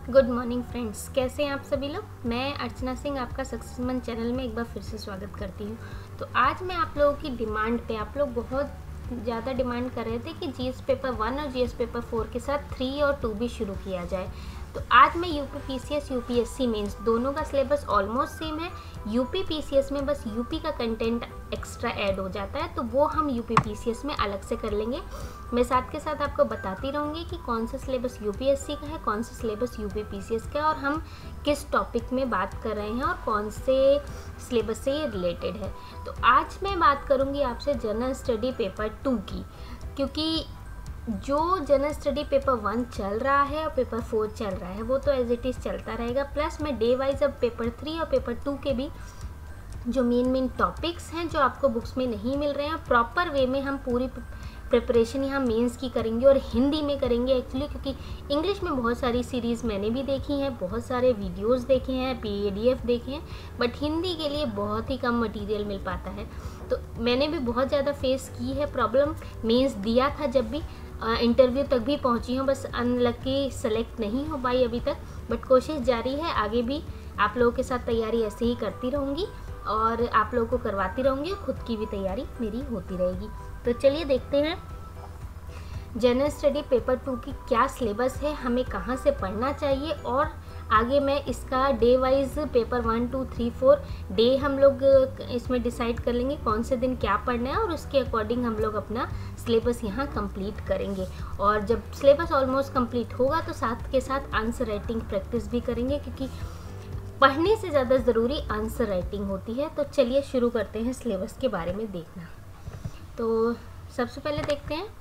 Good morning friends, कैसे हैं आप सभी लोग। मैं अर्चना सिंह आपका सक्सेस मन चैनल में एक बार फिर से स्वागत करती हूँ। तो आज मैं आप लोगों की डिमांड पे, आप लोग बहुत ज़्यादा डिमांड कर रहे थे कि जीएस पेपर 1 और जीएस पेपर 4 के साथ 3 और 2 भी शुरू किया जाए। तो आज मैं यूपी पीसीएस यूपीएससी मेंस दोनों का सिलेबस ऑलमोस्ट सेम है। यूपी पीसीएस में बस यूपी का कंटेंट एक्स्ट्रा ऐड हो जाता है, तो वो हम यूपी पीसीएस में अलग से कर लेंगे। मैं साथ के साथ आपको बताती रहूँगी कि कौन सा सिलेबस यूपीएससी का है, कौन सा सिलेबस यूपी पीसीएस का है और हम किस टॉपिक में बात कर रहे हैं और कौन से सिलेबस से ये रिलेटेड है। तो आज मैं बात करूँगी आपसे जनरल स्टडी पेपर 2 की, क्योंकि जो जनरल स्टडी पेपर 1 चल रहा है और पेपर 4 चल रहा है वो तो एज इट इज़ चलता रहेगा। प्लस मैं डे वाइज अब पेपर 3 और पेपर 2 के भी जो मेन टॉपिक्स हैं जो आपको बुक्स में नहीं मिल रहे हैं, प्रॉपर वे में हम पूरी प्रिपरेशन यहाँ मेंस की करेंगे और हिंदी में करेंगे एक्चुअली, क्योंकि इंग्लिश में बहुत सारी सीरीज़ मैंने भी देखी हैं, बहुत सारे वीडियोस देखे हैं, पीडीएफ देखे हैं, बट हिंदी के लिए बहुत ही कम मटेरियल मिल पाता है। तो मैंने भी बहुत ज़्यादा फेस की है प्रॉब्लम, मेंस दिया था जब भी, इंटरव्यू तक भी पहुँची हूँ, बस अनलकी सेलेक्ट नहीं हो पाई अभी तक, बट कोशिश जारी है। आगे भी आप लोगों के साथ तैयारी ऐसे ही करती रहूँगी और आप लोगों को करवाती रहूँगी और खुद की भी तैयारी मेरी होती रहेगी। तो चलिए देखते हैं जनरल स्टडी पेपर 2 की क्या सिलेबस है, हमें कहाँ से पढ़ना चाहिए और आगे मैं इसका डे वाइज पेपर 1, 2, 3, 4 डे हम लोग इसमें डिसाइड कर लेंगे कौन से दिन क्या पढ़ना है और उसके अकॉर्डिंग हम लोग अपना सिलेबस यहाँ कंप्लीट करेंगे। और जब सिलेबस ऑलमोस्ट कंप्लीट होगा तो साथ के साथ आंसर राइटिंग प्रैक्टिस भी करेंगे, क्योंकि पढ़ने से ज़्यादा ज़रूरी आंसर राइटिंग होती है। तो चलिए शुरू करते हैं सिलेबस के बारे में देखना। तो सबसे पहले देखते हैं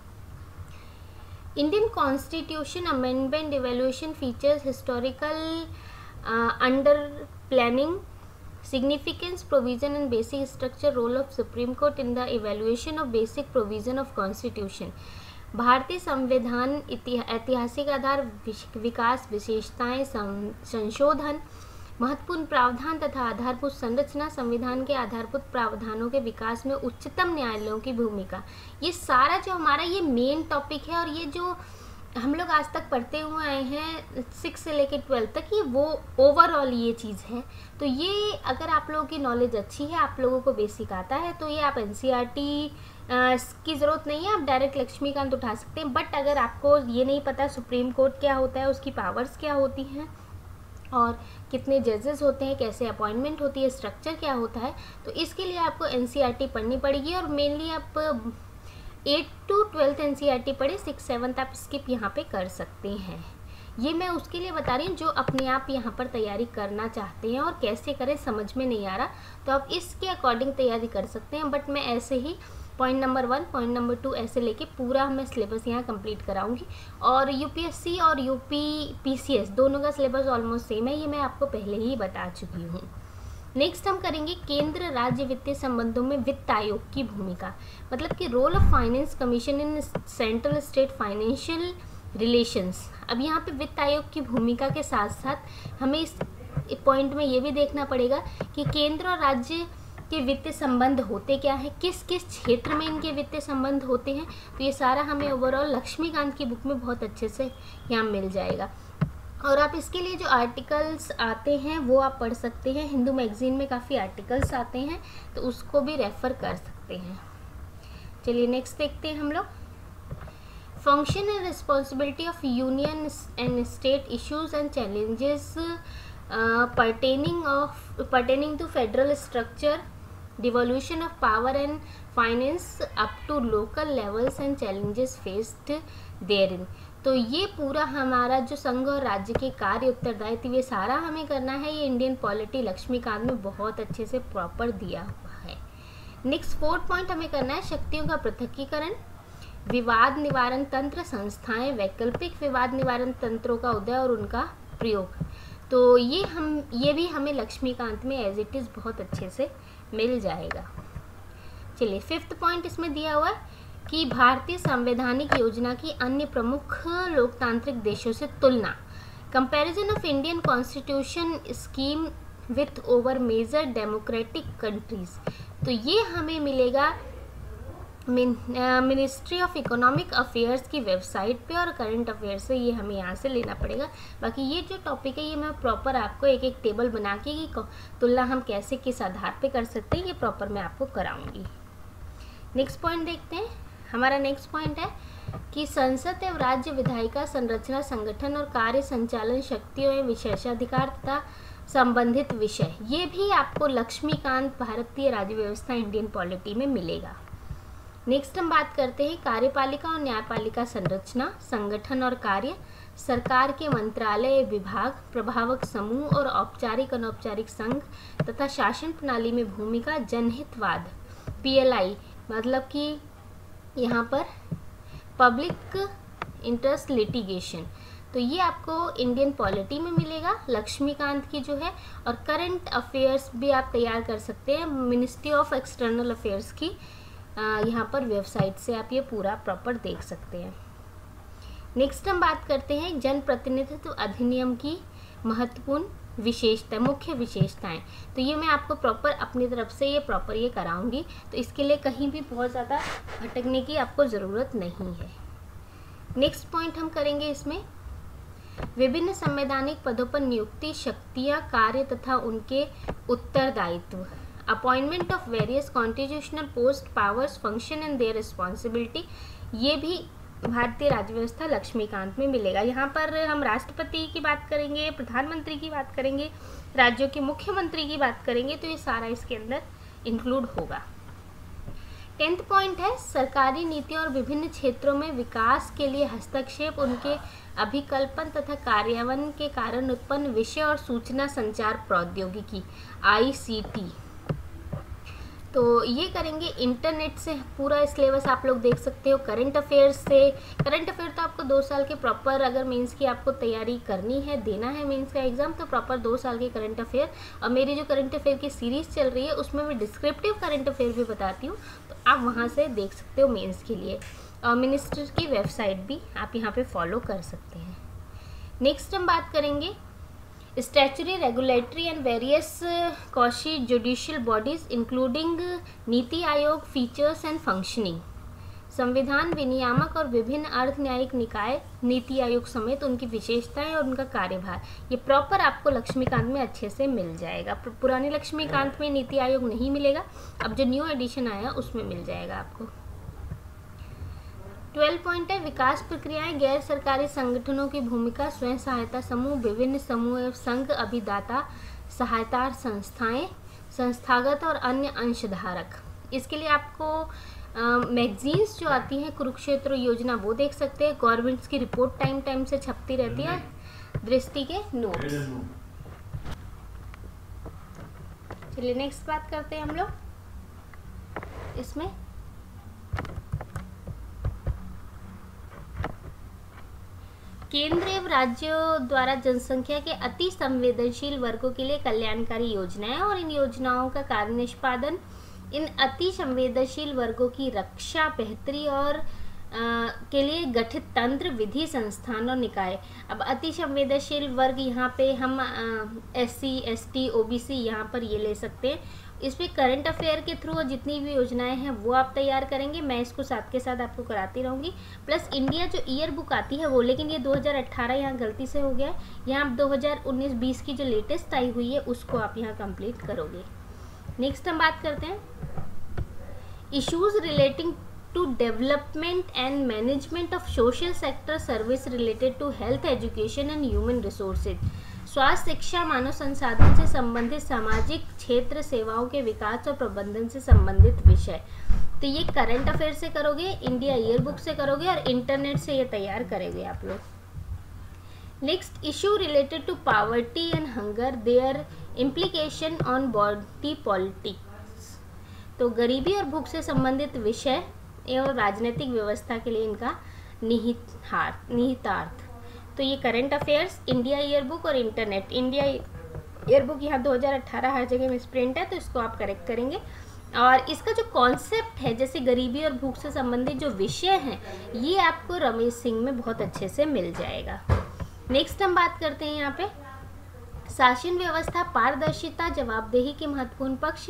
Indian constitution amendment evaluation features historical under planning significance provision and basic structure role of supreme court in the evaluation of basic provision of constitution. भारतीय संविधान ऐतिहासिक आधार विकास विशेषताएं संशोधन महत्वपूर्ण प्रावधान तथा आधारभूत संरचना संविधान के आधारभूत प्रावधानों के विकास में उच्चतम न्यायालयों की भूमिका। ये सारा जो हमारा ये मेन टॉपिक है और ये जो हम लोग आज तक पढ़ते हुए आए हैं 6 से लेकर 12 तक, ये वो ओवरऑल ये चीज़ है। तो ये अगर आप लोगों की नॉलेज अच्छी है, आप लोगों को बेसिक आता है, तो ये आप एनसीईआरटी की ज़रूरत नहीं है, आप डायरेक्ट लक्ष्मीकांत उठा सकते हैं। बट अगर आपको ये नहीं पता सुप्रीम कोर्ट क्या होता है, उसकी पावर्स क्या होती हैं और कितने जजेस होते हैं, कैसे अपॉइंटमेंट होती है, स्ट्रक्चर क्या होता है, तो इसके लिए आपको एनसीईआरटी पढ़नी पड़ेगी। और मेनली आप 8 to 12 एनसीईआरटी पढ़े, 6, 7 आप स्किप यहाँ पे कर सकते हैं। ये मैं उसके लिए बता रही हूँ जो अपने आप यहाँ पर तैयारी करना चाहते हैं और कैसे करें समझ में नहीं आ रहा, तो आप इसके अकॉर्डिंग तैयारी कर सकते हैं। बट मैं ऐसे ही पॉइंट नंबर 1, पॉइंट नंबर 2 ऐसे लेके पूरा मैं सिलेबस यहाँ कंप्लीट कराऊंगी। और यूपीएससी और यूपी पीसीएस दोनों का सिलेबस ऑलमोस्ट सेम है, ये मैं आपको पहले ही बता चुकी हूँ। नेक्स्ट हम करेंगे केंद्र राज्य वित्तीय संबंधों में वित्त आयोग की भूमिका, मतलब कि role of finance commission in central state financial relations. अब यहाँ पे वित्त आयोग की भूमिका के साथ साथ हमें इस पॉइंट में ये भी देखना पड़ेगा कि केंद्र और राज्य के वित्तीय संबंध होते क्या है, किस किस क्षेत्र में इनके वित्तीय संबंध होते हैं। तो ये सारा हमें ओवरऑल लक्ष्मीकांत की बुक में बहुत अच्छे से यहाँ मिल जाएगा। और आप इसके लिए जो आर्टिकल्स आते हैं वो आप पढ़ सकते हैं, हिंदू मैगजीन में काफ़ी आर्टिकल्स आते हैं तो उसको भी रेफ़र कर सकते हैं। चलिए नेक्स्ट देखते हैं हम लोग function and responsibility of union and state issues and challenges pertaining to federal structure, devolution of power and finance up to local levels and challenges faced therein। तो ये पूरा हमारा जो संघ और राज्य के कार्य उत्तरदायित्व ये सारा हमें करना है। ये इंडियन पॉलिटी लक्ष्मीकांत में बहुत अच्छे से प्रॉपर दिया हुआ है। नेक्स्ट 4th पॉइंट हमें करना है शक्तियों का पृथकीकरण, विवाद निवारण तंत्र, संस्थाएं, वैकल्पिक विवाद निवारण तंत्रों का उदय और उनका प्रयोग। तो ये भी हमें लक्ष्मीकांत में एज इट इज़ बहुत अच्छे से मिल जाएगा। चलिए 5th पॉइंट इसमें दिया हुआ है कि भारतीय संवैधानिक योजना की अन्य प्रमुख लोकतांत्रिक देशों से तुलना, comparison of Indian constitution scheme with over major democratic countries. तो ये हमें मिलेगा मिनिस्ट्री ऑफ इकोनॉमिक अफेयर्स की वेबसाइट पे और करंट अफेयर्स से ये हमें यहाँ से लेना पड़ेगा। बाकी ये जो टॉपिक है ये मैं प्रॉपर आपको एक एक टेबल बना के कि तुलना हम कैसे किस आधार पे कर सकते हैं ये प्रॉपर मैं आपको कराऊंगी। नेक्स्ट पॉइंट देखते हैं। हमारा नेक्स्ट पॉइंट है कि संसद एवं राज्य विधायिका संरचना, संगठन और कार्य संचालन शक्तियों एवं विशेषाधिकार तथा संबंधित विषय, ये भी आपको लक्ष्मीकांत भारतीय राज्य व्यवस्था इंडियन पॉलिटी में मिलेगा। नेक्स्ट हम बात करते हैं कार्यपालिका और न्यायपालिका संरचना, संगठन और कार्य, सरकार के मंत्रालय, विभाग, प्रभावक समूह और औपचारिक अनौपचारिक संघ तथा शासन प्रणाली में भूमिका, जनहितवाद, PLI मतलब कि यहाँ पर पब्लिक इंटरेस्ट लिटिगेशन, तो ये आपको इंडियन पॉलिटी में मिलेगा लक्ष्मीकांत की जो है। और करंट अफेयर्स भी आप तैयार कर सकते हैं मिनिस्ट्री ऑफ एक्सटर्नल अफेयर्स की यहाँ पर वेबसाइट से आप ये पूरा प्रॉपर देख सकते हैं। नेक्स्ट हम बात करते हैं जनप्रतिनिधित्व अधिनियम की महत्वपूर्ण विशेषता, मुख्य विशेषताएं। तो ये मैं आपको प्रॉपर अपनी तरफ से ये प्रॉपर ये कराऊंगी, तो इसके लिए कहीं भी बहुत ज़्यादा भटकने की आपको ज़रूरत नहीं है। नेक्स्ट पॉइंट हम करेंगे इसमें विभिन्न संवैधानिक पदों पर नियुक्ति, शक्तियां, कार्य तथा उनके उत्तरदायित्व, appointment of various constitutional post, powers, function and their responsibility, ये भी भारतीय राज्य व्यवस्था लक्ष्मीकांत में मिलेगा। यहाँ पर हम राष्ट्रपति की बात करेंगे, प्रधानमंत्री की बात करेंगे, राज्यों के मुख्यमंत्री की बात करेंगे, तो ये सारा इसके अंदर इंक्लूड होगा। 10th पॉइंट है सरकारी नीतियों और विभिन्न क्षेत्रों में विकास के लिए हस्तक्षेप, उनके अभिकल्पन तथा कार्यान्वयन के कारण उत्पन्न विषय और सूचना संचार प्रौद्योगिकी, ICT। तो ये करेंगे इंटरनेट से पूरा सिलेबस आप लोग देख सकते हो। करंट अफेयर्स से, करंट अफेयर तो आपको 2 साल के प्रॉपर, अगर मेंस की आपको तैयारी करनी है, देना है मेंस का एग्जाम, तो प्रॉपर 2 साल के करंट अफेयर। और मेरी जो करंट अफेयर की सीरीज़ चल रही है उसमें मैं डिस्क्रिप्टिव करंट अफेयर भी बताती हूँ, तो आप वहाँ से देख सकते हो मेंस के लिए। और मिनिस्टर की वेबसाइट भी आप यहाँ पे फॉलो कर सकते हैं। नेक्स्ट हम बात करेंगे statutory, regulatory and various quasi judicial bodies including NITI Aayog, features and functioning, संविधान, विनियामक और विभिन्न अर्ध न्यायिक निकाय, नीति आयोग समेत उनकी विशेषताएं और उनका कार्यभार, ये प्रॉपर आपको लक्ष्मीकांत में अच्छे से मिल जाएगा। पुराने लक्ष्मीकांत में नीति आयोग नहीं मिलेगा, अब जो न्यू एडिशन आया उसमें मिल जाएगा आपको। 12 पॉइंट है विकास प्रक्रियाएं, गैर सरकारी संगठनों की भूमिका, स्वयं सहायता समूह, विभिन्न समूह एवं संघ, अभिदाता, सहायता संस्थाएं, संस्थागत और अन्य अंशधारक। इसके लिए आपको मैगजीन्स जो आती हैं, कुरुक्षेत्र योजना वो देख सकते हैं, गवर्नमेंट्स की रिपोर्ट टाइम टाइम से छपती रहती है, दृष्टि के नोट्स। चलिए नेक्स्ट बात करते हैं हम लोग इसमें केंद्र एवं राज्यों द्वारा जनसंख्या के अति संवेदनशील वर्गों के लिए कल्याणकारी योजनाएं और इन योजनाओं का कार्य निष्पादन, इन अति संवेदनशील वर्गों की रक्षा, बेहतरी और के लिए गठित तंत्र, विधि, संस्थान और निकाय। अब अति संवेदनशील वर्ग यहाँ पे हम SC, ST, OBC यहाँ पर ये ले सकते हैं। इसमें करंट अफेयर के थ्रू जितनी भी योजनाएं हैं वो आप तैयार करेंगे, मैं इसको साथ के साथ आपको कराती रहूँगी। प्लस इंडिया जो ईयर बुक आती है वो, लेकिन ये 2018 यहाँ गलती से हो गया है, यहाँ आप 2019-20 की जो लेटेस्ट आई हुई है उसको आप यहाँ कंप्लीट करोगे। नेक्स्ट हम बात करते हैं issues relating to development and management of social sector service related to health, education and human resources, स्वास्थ्य, शिक्षा, मानव संसाधन से संबंधित सामाजिक क्षेत्र सेवाओं के विकास और प्रबंधन से संबंधित विषय। तो ये करंट अफेयर से करोगे, इंडिया ईयर बुक से करोगे और इंटरनेट से ये तैयार करेंगे आप लोग। Next issue related to poverty and hunger, their implication on body politics, तो गरीबी और भूख से संबंधित विषय एवं राजनीतिक व्यवस्था के लिए इनका निहितार्थ। तो ये current affairs, India year book और इंटरनेट। इंडिया ईयर बुक यहाँ 2018 हर जगह में प्रिंट है, तो इसको आप करेक्ट करेंगे। और इसका जो कॉन्सेप्ट है, जैसे गरीबी और भूख से संबंधित जो विषय हैं, ये आपको रमेश सिंह में बहुत अच्छे से मिल जाएगा। नेक्स्ट हम बात करते हैं यहाँ पे शासन व्यवस्था, पारदर्शिता, जवाबदेही के महत्वपूर्ण पक्ष,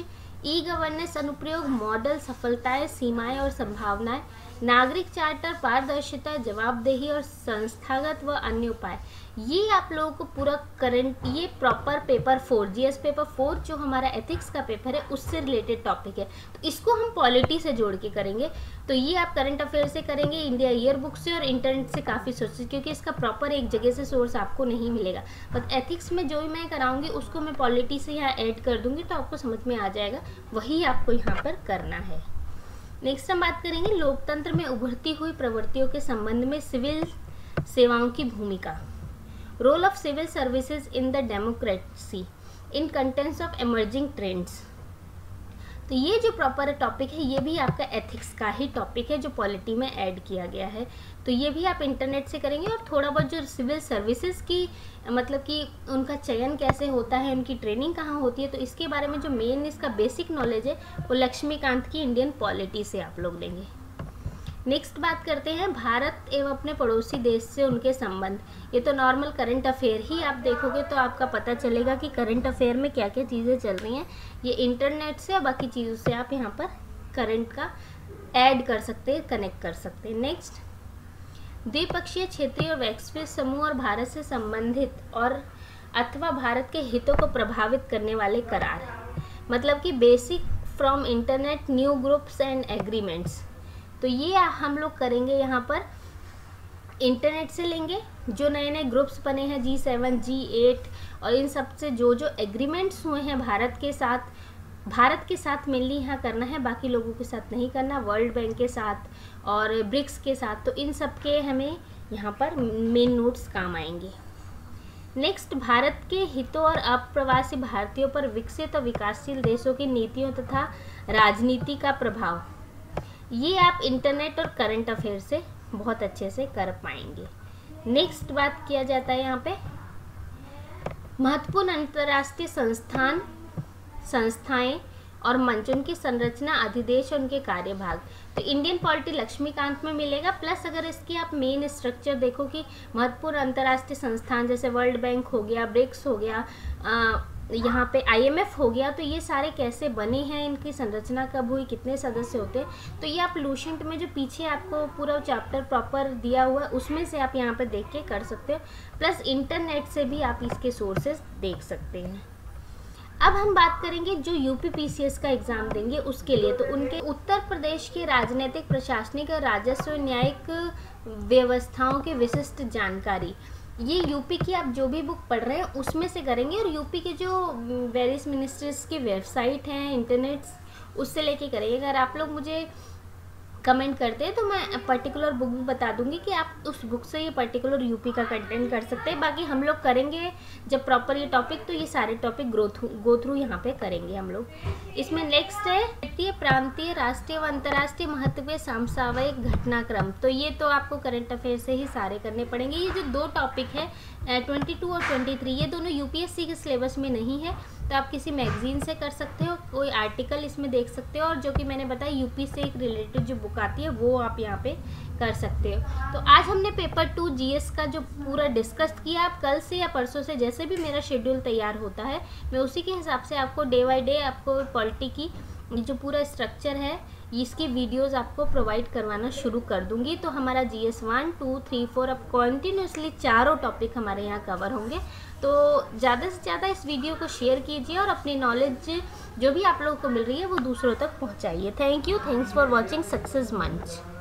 ई गवर्नेंस अनुप्रयोग, मॉडल, सफलताएं, सीमाएं और संभावनाएं, नागरिक चार्टर, पारदर्शिता, जवाबदेही और संस्थागत व अन्य उपाय। ये आप लोगों को पूरा करंट, ये प्रॉपर पेपर 4 जीएस पेपर 4 जो हमारा एथिक्स का पेपर है उससे रिलेटेड टॉपिक है। तो इसको हम पॉलिटी से जोड़ के करेंगे। तो ये आप करंट अफेयर से करेंगे, इंडिया ईयर बुक से और इंटरनेट से काफ़ी सोर्सेज, क्योंकि इसका प्रॉपर एक जगह से सोर्स आपको नहीं मिलेगा। बट एथिक्स में जो मैं कराऊंगी उसको मैं पॉलिटी से यहाँ ऐड कर दूंगी तो आपको समझ में आ जाएगा, वही आपको यहाँ पर करना है। नेक्स्ट हम बात करेंगे लोकतंत्र में उभरती हुई प्रवृत्तियों के संबंध में सिविल सेवाओं की भूमिका, role of civil services in the democracy in contents of emerging trends. तो ये जो प्रॉपर टॉपिक है ये भी आपका एथिक्स का ही टॉपिक है जो पॉलिटी में ऐड किया गया है। तो ये भी आप इंटरनेट से करेंगे। और थोड़ा बहुत जो सिविल सर्विसेज की मतलब कि उनका चयन कैसे होता है, उनकी ट्रेनिंग कहाँ होती है, तो इसके बारे में जो मेन इसका बेसिक नॉलेज है वो लक्ष्मीकांत की इंडियन पॉलिटी से आप लोग लेंगे। नेक्स्ट बात करते हैं भारत एवं अपने पड़ोसी देश से उनके संबंध। ये तो नॉर्मल करंट अफेयर ही आप देखोगे तो आपका पता चलेगा कि करंट अफेयर में क्या क्या चीज़ें चल रही हैं। ये इंटरनेट से और बाकी चीज़ों से आप यहाँ पर करंट का ऐड कर सकते हैं, कनेक्ट कर सकते हैं। नेक्स्ट, द्विपक्षीय, क्षेत्रीय और वैश्विक समूह और भारत से संबंधित और अथवा भारत के हितों को प्रभावित करने वाले करार, मतलब कि basic from internet new groups and agreements. तो ये हम लोग करेंगे यहाँ पर इंटरनेट से लेंगे, जो नए नए ग्रुप्स बने हैं G7 G8 और इन सब से जो जो एग्रीमेंट्स हुए हैं भारत के साथ मेनली यहाँ करना है, बाकी लोगों के साथ नहीं करना, वर्ल्ड बैंक के साथ और ब्रिक्स के साथ। तो इन सब के हमें यहाँ पर मेन नोट्स काम आएंगे। नेक्स्ट, भारत के हितों और अप्रवासी भारतीयों पर विकसित और विकासशील देशों की नीतियों तथा राजनीति का प्रभाव। ये आप इंटरनेट और करंट अफेयर से बहुत अच्छे से कर पाएंगे। नेक्स्ट बात किया जाता है यहाँ पे महत्वपूर्ण अंतर्राष्ट्रीय संस्थाएं और मंच, उनकी संरचना, अधिदेश और उनके कार्यभाग। तो इंडियन पॉलिटी लक्ष्मीकांत में मिलेगा। प्लस अगर इसकी आप मेन स्ट्रक्चर देखो कि महत्वपूर्ण अंतर्राष्ट्रीय संस्थान जैसे वर्ल्ड बैंक हो गया, ब्रिक्स हो गया, यहाँ पे IMF हो गया, तो ये सारे कैसे बने हैं, इनकी संरचना कब हुई, कितने सदस्य होते हैं, तो ये आप लूसेंट में जो पीछे आपको पूरा चैप्टर प्रॉपर दिया हुआ है उसमें से आप यहाँ पे देख के कर सकते हो। प्लस इंटरनेट से भी आप इसके सोर्सेज देख सकते हैं। अब हम बात करेंगे जो UPPCS का एग्ज़ाम देंगे उसके लिए। तो उनके उत्तर प्रदेश के राजनीतिक, प्रशासनिक और राजस्व न्यायिक व्यवस्थाओं के विशिष्ट जानकारी, ये यूपी की आप जो भी बुक पढ़ रहे हैं उसमें से करेंगे। और यूपी के जो वेरियस मिनिस्ट्रीज की वेबसाइट हैं इंटरनेट उससे लेके करेंगे। अगर आप लोग मुझे कमेंट करते हैं तो मैं पर्टिकुलर बुक भी बता दूंगी कि आप उस बुक से ये पर्टिकुलर यूपी का कंटेंट कर सकते हैं। बाकी हम लोग करेंगे जब प्रॉपर ये टॉपिक, तो ये सारे टॉपिक गो थ्रू यहाँ पे करेंगे हम लोग। इसमें नेक्स्ट है क्षेत्रीय, प्रांतीय, राष्ट्रीय व अंतर्राष्ट्रीय महत्व के समसामयिक घटनाक्रम। तो ये तो आपको करंट अफेयर से ही सारे करने पड़ेंगे। ये जो दो टॉपिक है 22 और 23, ये दोनों UPSC के सिलेबस में नहीं है, तो आप किसी मैगजीन से कर सकते हो, कोई आर्टिकल इसमें देख सकते हो, और जो कि मैंने बताया यूपी से एक रिलेटेड जो बुक आती है वो आप यहाँ पे कर सकते हो। तो आज हमने पेपर 2 GS का जो पूरा डिस्कस किया। आप कल से या परसों से जैसे भी मेरा शेड्यूल तैयार होता है मैं उसी के हिसाब से आपको डे बाय डे आपको पॉलिटी की जो पूरा स्ट्रक्चर है इसकी वीडियोस आपको प्रोवाइड करवाना शुरू कर दूंगी। तो हमारा GS 1 2 3 4 अब कॉन्टिन्यूसली चारों टॉपिक हमारे यहाँ कवर होंगे। तो ज़्यादा से ज़्यादा इस वीडियो को शेयर कीजिए और अपनी नॉलेज जो भी आप लोगों को मिल रही है वो दूसरों तक पहुँचाइए। Thank you, thanks for watching success मंच।